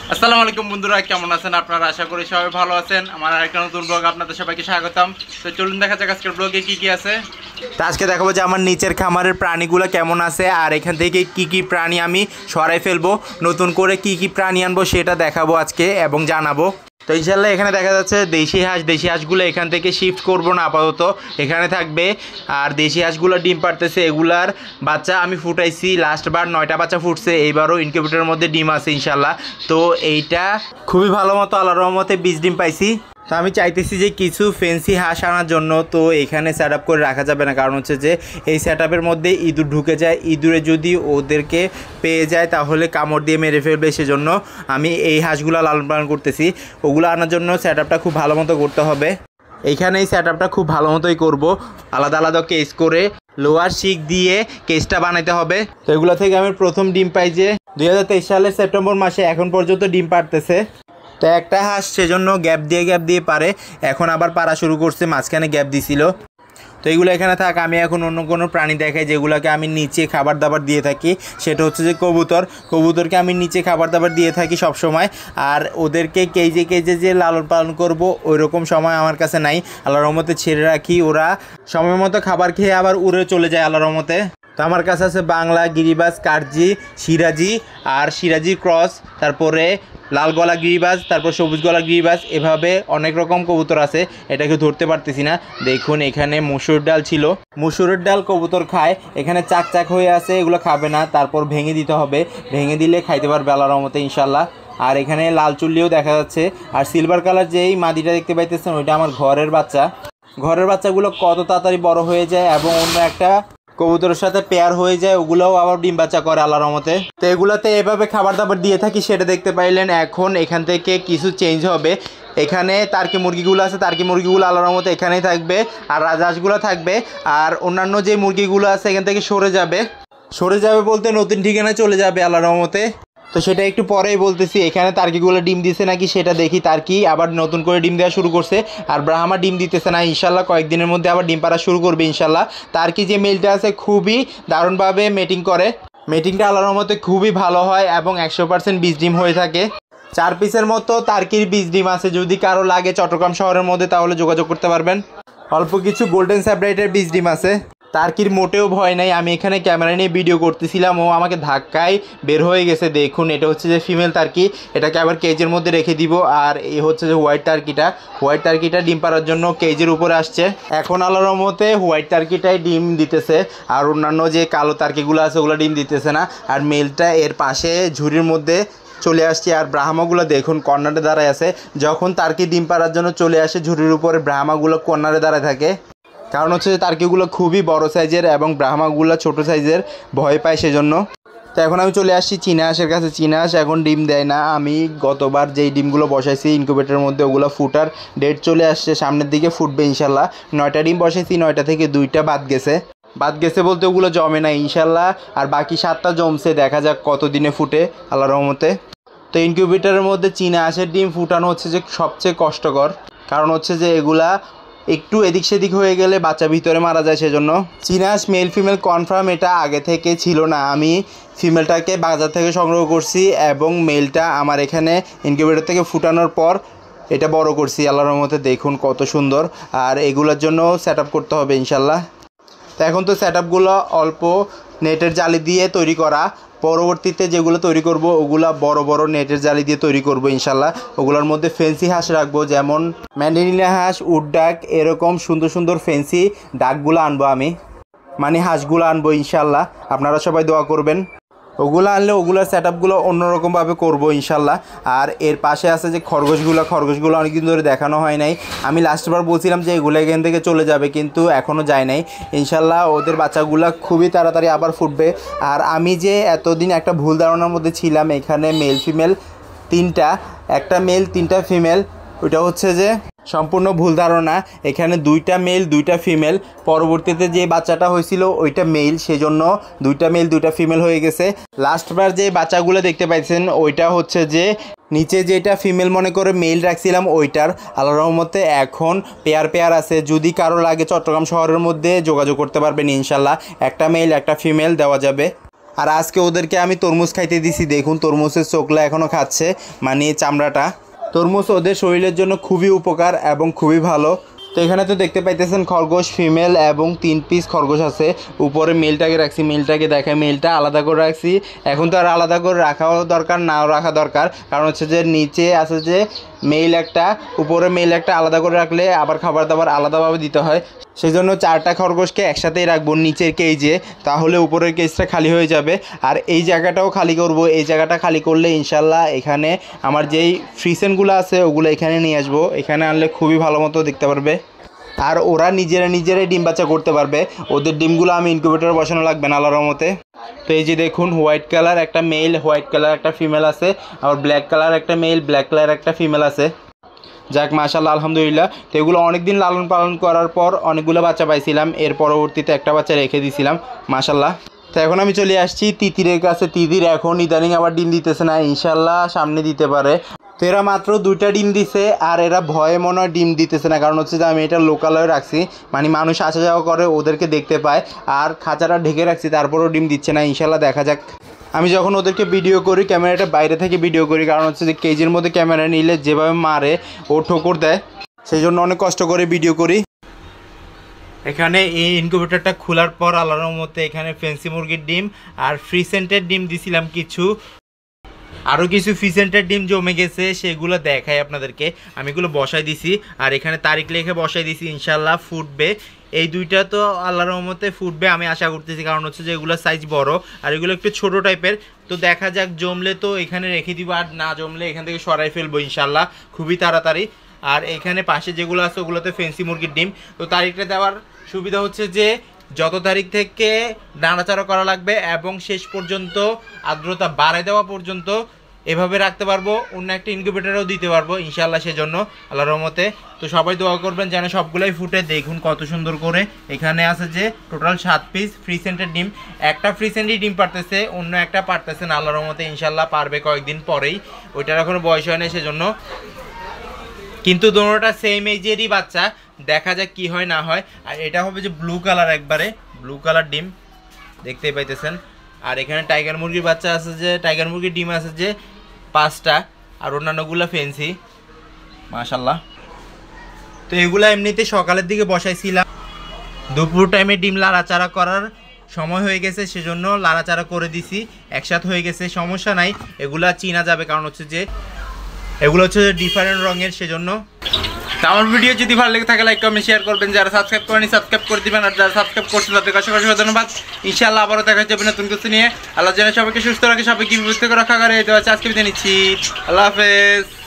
আসসালামু আলাইকুম বন্ধুরা, কেমন আছেন আপনারা? আশা করি সবাই ভালো আছেন। আমার আরেকটা নতুন ব্লগ আপনাদের সবাইকে স্বাগতম। তো চলুন দেখা যাক আজকের ব্লগে কি কি আছে। তো আজকে দেখাবো যে আমার নিচের খামারের প্রাণীগুলো কেমন আছে, আর এখান থেকে কি কি প্রাণী আমি সরাই ফেলবো, নতুন করে কি কি প্রাণী আনবো সেটা দেখাবো আজকে এবং জানাবো। তো ইনশাল্লাহ এখানে দেখা যাচ্ছে দেশি হাঁসগুলো এখান থেকে শিফট করবো না, আপাতত এখানে থাকবে। আর দেশি হাঁসগুলো ডিম পারতেছে, এগুলার বাচ্চা আমি ফুটাইছি, লাস্টবার 9টা বাচ্চা ফুটছে, এইবারও ইনকিউবেটরের মধ্যে ডিম আছে ইনশাল্লাহ। তো এইটা খুবই ভালো মতো আল্লাহর রহমতে 20 ডিম পাইছি। তো আমি চাইতেছি যে কিছু ফেন্সি হাঁস আনার জন্য, তো এখানে সেট আপ করে রাখা যাবে না, কারণ হচ্ছে যে এই সেট আপের মধ্যে ইঁদুর ঢুকে যায়, ইঁদুরে যদি ওদেরকে পেয়ে যায় তাহলে কামড় দিয়ে মেরে ফেলবে, সেজন্য আমি এই হাঁসগুলো লালন পালন করতেছি। ওগুলো আনার জন্য সেট আপটা খুব ভালো মতো করতে হবে। এইখানে এই সেট আপটা খুব ভালো মতোই করবো, আলাদা আলাদা কেস করে লোয়ার শিক দিয়ে কেসটা বানাইতে হবে। তো এগুলো থেকে আমি প্রথম ডিম পাই যে 2023 সালের সেপ্টেম্বর মাসে, এখন পর্যন্ত ডিম পারতেছে। তো একটা হাঁস সেজন্য গ্যাপ দিয়ে পারে, এখন আবার পারা শুরু করছে, মাঝখানে গ্যাপ দিছিল। তো এইগুলো এখানে থাক। আমি এখন অন্য কোনো প্রাণী দেখাই যেগুলোকে আমি নিচে খাবার দাবার দিয়ে থাকি, সেটা হচ্ছে যে কবুতরকে আমি নিচে খাবার দাবার দিয়ে থাকি সব সময়। আর ওদেরকে কেজে যে লালন পালন করব ওই রকম সময় আমার কাছে নাই, আল্লাহর রহমতে ছেড়ে রাখি, ওরা সময় মতো খাবার খেয়ে আবার উড়ে চলে যায় আল্লাহর রহমতে। তো আমার কাছে আছে বাংলা গিরিবাজ, কার্জি, সিরাজি আর সিরাজি ক্রস, তারপরে লাল গলা গিরিবাজ, তারপর সবুজ গলা গিরিবাজ, এভাবে অনেক রকম কবুতর আছে, এটাকে ধরতে পারতেছি না। দেখুন এখানে মসুর ডাল ছিল, মসুরের ডাল কবুতর খায়, এখানে চাক হয়ে আছে, এগুলো খাবে না, তারপর ভেঙে দিতে হবে, ভেঙে দিলে খাইতে পারবে আল্লাহর রহমতে ইনশাল্লাহ। আর এখানে লাল চুল্লিও দেখা যাচ্ছে, আর সিলভার কালার যেই মাদিটা দেখতে পাইতেছেন ওইটা আমার ঘরের বাচ্চাগুলো কত তাড়াতাড়ি বড় হয়ে যায় এবং অন্য একটা কবুতরের সাথে পেয়ার হয়ে যায়, ওগুলোও আবার ডিম বাচ্চা করে আল্লাহর রহমতে। তো এগুলোতে এভাবে খাবার দাবার দিয়ে থাকি, সেটা দেখতে পাইলেন। এখন এখান থেকে কিছু চেঞ্জ হবে, এখানে টার্কি মুরগিগুলো আছে, টার্কি মুরগিগুলো আল্লাহর রহমতে এখানেই থাকবে, আর রাজহাঁসগুলো থাকবে। আর অন্যান্য যে মুরগিগুলো আছে এখান থেকে সরে যাবে বলতে নতুন ঠিকানায় চলে যাবে আল্লাহর রহমতে। তো সেটা একটু পরেই বলতেছি। এখানে টার্কিগুলো ডিম দিছে নাকি সেটা দেখি, টার্কি আবার নতুন করে ডিম দেওয়া শুরু করছে, আর ব্রাহ্মা ডিম দিতেছে না, ইনশাল্লাহ কয়েকদিনের মধ্যে আবার ডিম পাড়া শুরু করবে ইনশাল্লাহ। টার্কি যে মেলটা আছে খুবই দারুণভাবে মেটিং করে, মেটিংটা আল্লাহর রহমতে খুবই ভালো হয় এবং 100% 20 ডিম হয়ে থাকে। 4 পিসের মতো টার্কির 20 ডিম আছে, যদি কারো লাগে চট্টগ্রাম শহরের মধ্যে তাহলে যোগাযোগ করতে পারবেন। অল্প কিছু গোল্ডেন স্যাপ্রাইটের 20 ডিম আছে। টার্কির মোটেও ভয় নাই, আমি এখানে ক্যামেরা নিয়ে ভিডিও করতেছিলাম, ও আমাকে ধাক্কায় বের হয়ে গেছে। দেখুন এটা হচ্ছে যে ফিমেল টার্কি, এটাকে আবার কেজের মধ্যে রেখে দিব। আর এই হচ্ছে যে হোয়াইট টার্কিটা ডিম পাড়ার জন্য কেজের উপরে আসছে। এখন আল্লাহর রহমতে হোয়াইট টার্কিটাই ডিম দিতেছে, আর অন্যান্য যে কালো টার্কিগুলো আছে ওগুলো ডিম দিতেছে না। আর মেলটা এর পাশে ঝুড়ির মধ্যে চলে আসছে। আর ব্রাহ্মাগুলো দেখুন কর্নারে দাঁড়ায় আছে, যখন টার্কি ডিম পাড়ার জন্য চলে আসে ঝুড়ির উপরে, ব্রাহ্মাগুলো কর্নারে দাঁড়ায় থাকে, কারণ হচ্ছে যে টার্কিগুলো খুবই বড় সাইজের এবং ব্রাহ্মাগুলো ছোট সাইজের, ভয় পায় সেজন্য। তো এখন আমি চলে আসছি চীনা হাঁসের কাছে। চীনা হাঁস এখন ডিম দেয় না, আমি গতবার যেই ডিমগুলো বসাইছি ইনকিউবেটরের মধ্যে ওগুলো ফুটার ডেট চলে আসছে, সামনের দিকে ফুটবে ইনশাল্লাহ। 9টা ডিম বসাইছি, 9টা থেকে 2টা বাদ গেছে বলতে ওগুলো জমে না ইনশাল্লাহ, আর বাকি 7টা জমছে, দেখা যাক কত দিনে ফুটে আল্লাহর রহমতে। তো ইনকিউবেটরের মধ্যে চীনা হাঁসের ডিম ফুটানো হচ্ছে যে সবচেয়ে কষ্টকর, কারণ হচ্ছে যে এগুলা একটু এদিক সেদিক হয়ে গেলে বাচ্চা ভিতরে মারা যায়, সেজন্য। চীনা হাঁস মেল ফিমেল কনফার্ম এটা আগে থেকে ছিল না, আমি ফিমেলটাকে বাজার থেকে সংগ্রহ করছি এবং মেলটা আমার এখানে ইনকিউবেটর থেকে ফুটানোর পর এটা বড় করছি আল্লাহর রহমতে। দেখুন কত সুন্দর, আর এগুলোর জন্য সেট আপ করতে হবে ইনশাল্লাহ। তো এখন তো সেট আপগুলো অল্প নেটের জালি দিয়ে তৈরি করা, পরবর্তীতে যেগুলো তৈরি করব ওগুলা বড় নেটের জালি দিয়ে তৈরি করব ইনশাল্লাহ। ওগুলোর মধ্যে ফেন্সি হাঁস রাখবো, যেমন ম্যান্ডেরিনা হাঁস, উড ডাক, এরকম সুন্দর ফেন্সি ডাকগুলো আনবো আমি, মানে হাঁসগুলো আনবো ইনশাল্লাহ। আপনারা সবাই দোয়া করবেন। ওগুলো আনলে ওগুলোর সেট আপগুলো অন্যরকমভাবে করবো ইনশাল্লাহ। আর এর পাশে আছে যে খরগোশগুলো অনেকদিন ধরে দেখানো হয় নাই, আমি লাস্টবার বলছিলাম যে এগুলো এখান থেকে চলে যাবে, কিন্তু এখনও যায় নাই ইনশাল্লাহ। ওদের বাচ্চাগুলো খুবই তাড়াতাড়ি আবার ফুটবে। আর আমি যে এতদিন একটা ভুল ধারণার মধ্যে ছিলাম, এখানে মেল ফিমেল 3টা, একটা মেল 3টা ফিমেল, ওইটা হচ্ছে যে সম্পূর্ণ ভুল ধারণা। এখানে 2টা মেল 2টা ফিমেল, পরবর্তীতে যে বাচ্চাটা হয়েছিল ওইটা মেল, সেজন্য 2টা মেল 2টা ফিমেল হয়ে গেছে। লাস্টবার যে বাচ্চাগুলো দেখতে পাইছেন ওইটা হচ্ছে যে নিচে যেটা ফিমেল মনে করে মেল রাখছিলাম ওইটার, আল্লাহর রহমতে এখন পেয়ার আছে। যদি কারো লাগে চট্টগ্রাম শহরের মধ্যে যোগাযোগ করতে পারবেন ইনশাল্লাহ, একটা মেল একটা ফিমেল দেওয়া যাবে। আর আজকে ওদেরকে আমি তরমুজ খাইতে দিছি, দেখুন তরমুজের চোখলা এখনও খাচ্ছে, মানে চামড়াটা। তরমুজ ওদের শরীরের জন্য খুবই উপকার এবং খুবই ভালো। তো এখানে তো দেখতে পাইতেছেন খরগোশ ফিমেল এবং 3 পিস খরগোশ আছে। উপরে মেলটাকে রাখছি, মেলটাকে দেখায়, মেলটা আলাদা করে রাখছি। এখন তো আর আলাদা করে রাখাও দরকার, নাও রাখা দরকার, কারণ হচ্ছে যে নিচে আছে যে মেল একটা, উপরে মেল একটা, আলাদা করে রাখলে আবার খাবার দাবার আলাদাভাবে দিতে হয়। সেই জন্য 4টা খরগোশকে একসাথেই রাখবো নিচের কেজে, তাহলে উপরের কেজটা খালি হয়ে যাবে। আর এই জায়গাটাও খালি করব, এই জায়গাটা খালি করলে ইনশাল্লাহ এখানে আমার যেই ফ্রিসেনগুলো আছে ওগুলো এখানে নিয়ে আসবো। এখানে আনলে খুবই ভালো মতো দেখতে পারবে, আর ওরা নিজেরাই ডিম বাচ্চা করতে পারবে। ওদের ডিমগুলো আমি ইনকিউবেটরে বসানো লাগবে না আল্লাহর রহমতে। তো এই যে দেখুন হোয়াইট কালার একটা মেল, হোয়াইট কালার একটা ফিমেল আছে, আর ব্ল্যাক কালার একটা মেল, ব্ল্যাক কালার একটা ফিমেল আছে। যাক মাশাআল্লাহ আলহামদুলিল্লাহ। তো এগুলো অনেক দিন লালন পালন করার পর অনেকগুলো বাচ্চা পাইছিলাম, এর পরবর্তীতে একটা বাচ্চা রেখে দিয়েছিলাম মাশাআল্লাহ। তো এখন আমি চলে আসছি তিতিরের কাছে। তিতির এখন ইদানিং আবার ডিম দিতেছে না, ইনশাল্লাহ সামনে দিতে পারে। তো এরা মাত্র 2টা ডিম দিছে, আর এরা ভয়ে মনে হয় ডিম দিতেছে না, কারণ হচ্ছে যে আমি এটা লোকালয়ে রাখছি, মানে মানুষ আসা যাওয়া করে ওদেরকে দেখতে পায়, আর খাঁচাটা ঢেকে রাখছি, তারপরেও ডিম দিচ্ছে না। ইনশাল্লাহ দেখা যাক। আমি যখন ওদেরকে ভিডিও করি ক্যামেরাটা বাইরে থেকে ভিডিও করি, কারণ হচ্ছে যে কেজির মধ্যে ক্যামেরা নিলে যেভাবে মারে ও ঠোকর দেয়, সেই জন্য অনেক কষ্ট করে ভিডিও করি। এখানে এই ইনকিউবেটরটা খোলার পর আল্লাহর রহমতে এখানে ফেন্সি মুরগির ডিম আর ফ্রিসেন্টের ডিম দিছিলাম কিছু, আরও কিছু ফ্রিসেন্টের ডিম জমে গেছে, সেগুলো দেখাই আপনাদেরকে। আমি এগুলো বসাই দিছি, আর এখানে তারিখ লিখে বসাই দিছি, ইনশাল্লাহ ফুটবে। এই 2টা তো আল্লাহর রহমতে ফুটবে আমি আশা করতেছি, কারণ হচ্ছে যে এগুলো সাইজ বড় আর এগুলো একটু ছোট টাইপের। তো দেখা যাক, জমলে তো এখানে রেখে দিব, আর না জমলে এখান থেকে সরাই ফেলবো ইনশাল্লাহ খুবই তাড়াতাড়ি। আর এখানে পাশে যেগুলো আছে ওগুলোতে ফেন্সি মুরগির ডিম। তো তারিখটা দেওয়ার সুবিধা হচ্ছে যে যত তারিখ থেকে নাড়াচাড়া করা লাগবে এবং শেষ পর্যন্ত আর্দ্রতা বাড়ায় দেওয়া পর্যন্ত এভাবে রাখতে পারবো, অন্য একটা ইনকিউবেটরেও দিতে পারবো ইনশাআল্লাহ, সেজন্য আল্লাহর রহমতে। তো সবাই দোয়া করবেন যেন সবগুলোই ফুটে। দেখুন কত সুন্দর করে এখানে আছে যে টোটাল 7 পিস ফ্রিসেন্টের ডিম। একটা ফ্রিসেন্টই ডিম পারতেছে, অন্য একটা পারতেছে না, আল্লাহর রহমতে ইনশাআল্লাহ পারবে কয়েকদিন পরেই, ওইটার এখনো বয়স হয় না সেজন্য। কিন্তু দোনোটা সেম এজেরই বাচ্চা, দেখা যাক কি হয় না হয়। আর এটা হবে যে ব্লু কালার, একবারে ব্লু কালার ডিম দেখতেই পাইতেছেন। আর এখানে টাইগার মুরগির বাচ্চা আছে যে, টাইগার মুরগির ডিম আছে যে 5টা, আর অন্যান্যগুলো ফেন্সি মাশাল্লাহ। তো এগুলো এমনিতে সকালের দিকে বসাইছিলাম, দুপুর টাইমে ডিম লাড়াচাড়া করার সময় হয়ে গেছে সেজন্য লাড়াচাড়া করে দিছি, একসাথে হয়ে গেছে, সমস্যা নাই, এগুলা চিনা যাবে, কারণ হচ্ছে যে এগুলো হচ্ছে ডিফারেন্ট রঙের সেজন্য। আমার ভিডিও যদি ভালো লেগে থাকে লাইক কমেন্ট শেয়ার করবেন, যারা সাবস্ক্রাইব করেনি সাবস্ক্রাইব করে দিবেন, আর যারা সাবস্ক্রাইব করছেন তাদেরকে অসংখ্য ধন্যবাদ। ইনশাআল্লাহ আবারও দেখা যাবে নতুন কিছু নিয়ে। আল্লাহ যেন সবাইকে সুস্থ রাখে, সবাইকে বিপদ থেকে রক্ষা করে। এই তো আজকে বিদায় নিচ্ছি, আল্লাহ হাফেজ।